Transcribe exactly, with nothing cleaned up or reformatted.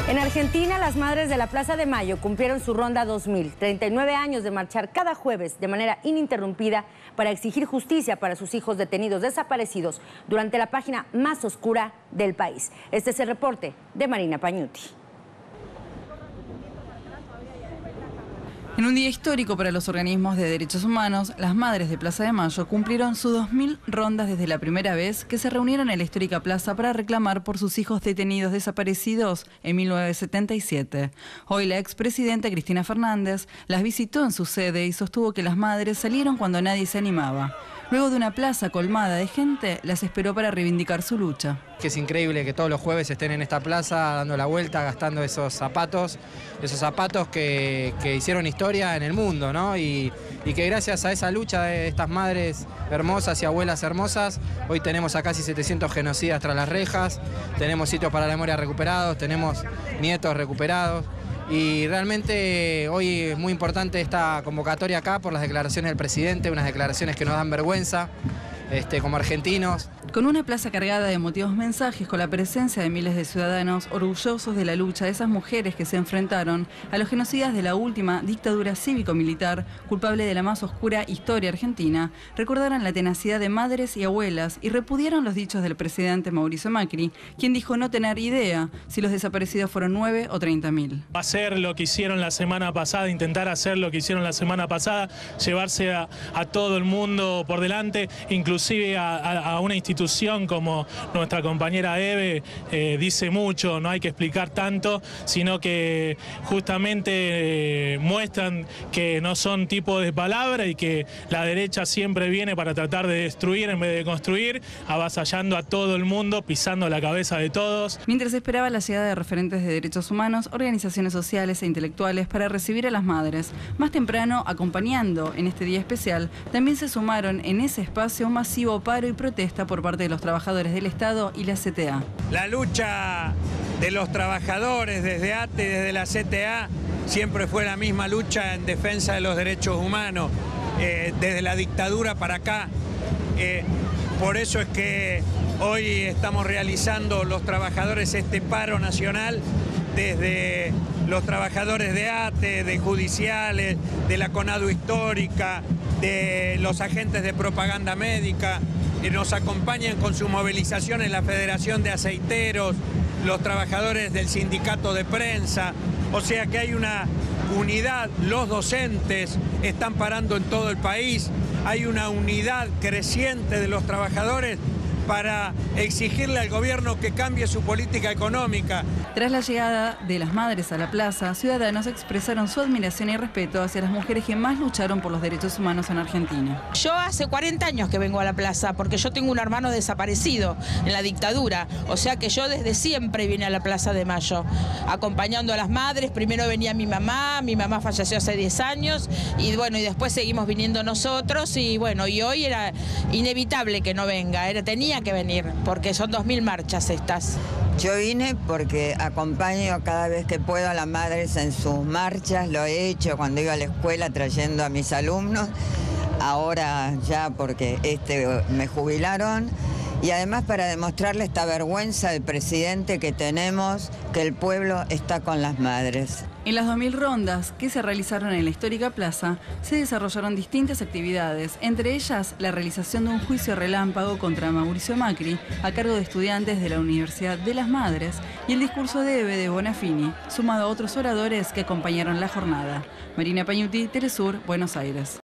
En Argentina, las madres de la Plaza de Mayo cumplieron su ronda dos mil, treinta y nueve años de marchar cada jueves de manera ininterrumpida para exigir justicia para sus hijos detenidos desaparecidos durante la página más oscura del país. Este es el reporte de Marina Pañuti. En un día histórico para los organismos de derechos humanos, las madres de Plaza de Mayo cumplieron sus dos mil rondas desde la primera vez que se reunieron en la histórica plaza para reclamar por sus hijos detenidos desaparecidos en mil novecientos setenta y siete. Hoy la expresidenta Cristina Fernández las visitó en su sede y sostuvo que las madres salieron cuando nadie se animaba. Luego de una plaza colmada de gente, las esperó para reivindicar su lucha. Que es increíble que todos los jueves estén en esta plaza dando la vuelta, gastando esos zapatos, esos zapatos que, que hicieron historia en el mundo, ¿no? Y, y que gracias a esa lucha de estas madres hermosas y abuelas hermosas, hoy tenemos a casi setecientos genocidas tras las rejas, tenemos sitios para la memoria recuperados, tenemos nietos recuperados. Y realmente hoy es muy importante esta convocatoria acá por las declaraciones del presidente, unas declaraciones que nos dan vergüenza este, como argentinos. Con una plaza cargada de emotivos mensajes, con la presencia de miles de ciudadanos orgullosos de la lucha de esas mujeres que se enfrentaron a los genocidas de la última dictadura cívico-militar, culpable de la más oscura historia argentina, recordaron la tenacidad de madres y abuelas y repudiaron los dichos del presidente Mauricio Macri, quien dijo no tener idea si los desaparecidos fueron nueve o treinta mil. Hacer lo que hicieron la semana pasada, intentar hacer lo que hicieron la semana pasada, llevarse a, a todo el mundo por delante, inclusive a, a, a una institución como nuestra compañera Eve eh, dice mucho, no hay que explicar tanto, sino que justamente eh, muestran que no son tipo de palabra y que la derecha siempre viene para tratar de destruir en vez de construir, avasallando a todo el mundo, pisando la cabeza de todos. Mientras esperaba la llegada de referentes de derechos humanos, organizaciones sociales e intelectuales para recibir a las madres, más temprano, acompañando en este día especial, también se sumaron en ese espacio un masivo paro y protesta por parte de los trabajadores del Estado y la C T A. La lucha de los trabajadores desde A T E, desde la C T A, siempre fue la misma lucha en defensa de los derechos humanos, eh, desde la dictadura para acá. Eh, por eso es que hoy estamos realizando los trabajadores este paro nacional, desde los trabajadores de A T E, de judiciales, de la CONADU histórica, de los agentes de propaganda médica, que nos acompañan con su movilización en la Federación de Aceiteros, los trabajadores del sindicato de prensa, o sea que hay una unidad, los docentes están parando en todo el país, hay una unidad creciente de los trabajadores para exigirle al gobierno que cambie su política económica. Tras la llegada de las madres a la plaza, ciudadanos expresaron su admiración y respeto hacia las mujeres que más lucharon por los derechos humanos en Argentina. Yo hace cuarenta años que vengo a la plaza porque yo tengo un hermano desaparecido en la dictadura, o sea que yo desde siempre vine a la Plaza de Mayo, acompañando a las madres. Primero venía mi mamá, mi mamá falleció hace diez años y bueno, y después seguimos viniendo nosotros y bueno, y hoy era inevitable que no venga, era, tenía que venir, porque son dos mil marchas estas. Yo vine porque acompaño cada vez que puedo a las madres en sus marchas, lo he hecho cuando iba a la escuela trayendo a mis alumnos, ahora ya porque este, me jubilaron, y además para demostrarle esta vergüenza del presidente que tenemos, que el pueblo está con las madres. En las dos mil rondas que se realizaron en la histórica plaza, se desarrollaron distintas actividades, entre ellas la realización de un juicio relámpago contra Mauricio Macri, a cargo de estudiantes de la Universidad de las Madres, y el discurso de Eve de Bonafini, sumado a otros oradores que acompañaron la jornada. Marina Pañuti, Telesur, Buenos Aires.